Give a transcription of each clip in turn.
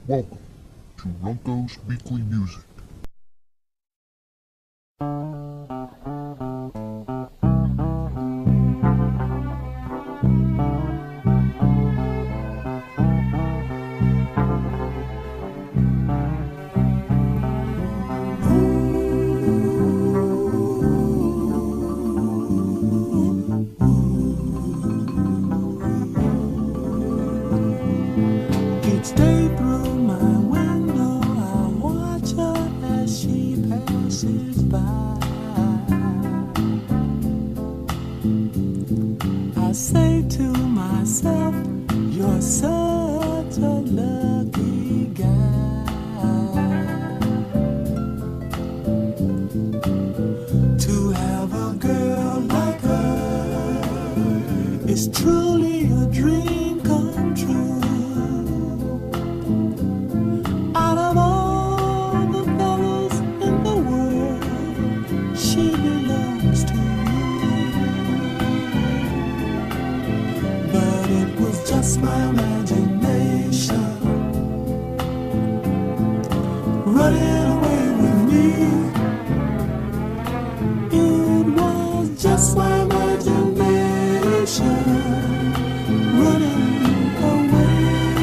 Welcome to Runco's Weekly Music. Each day through my window, I watch her as she passes by. I say to myself, you're such a lucky guy to have a girl like her. It's truly a dream come true. Out of all the fellows in the world, she belongs to you. But it was just my imagination running away with me. It was just my imagination running away.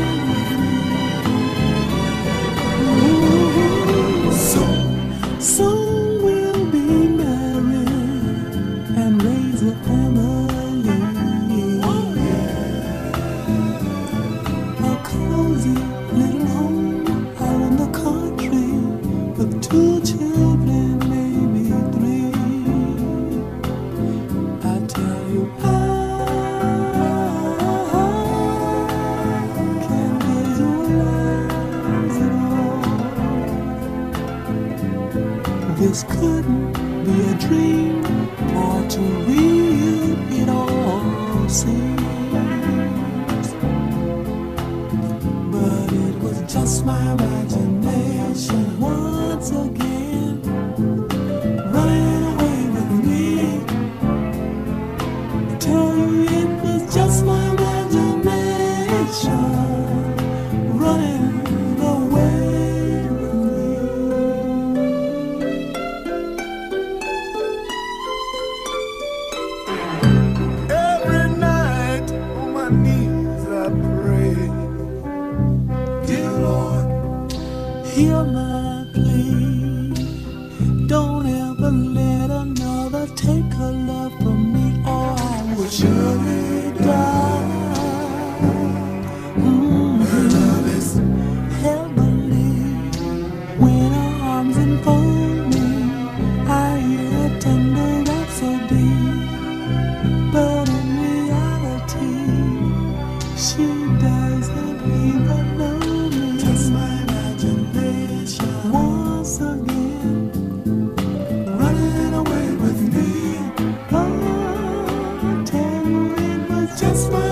Soon we'll be married and raise a family. Oh, yeah. A cozy little home out in the country with 2 children, maybe 3. I tell you, I can't visualize it all. This couldn't be a dream, or too real it all seems. But it was just my imagination once again running away with me. I tell you, it was just my imagination running away with me. Every night on my knees I pray, dear Lord, hear my plea. Don't ever let another take her love from me, or I will surely die. Her love is heavenly. When her arms enfold me, I hear a tender rhapsody. But in reality, she doesn't even know me. Just my imagination once again running away with me. Oh, I tell you, it was just my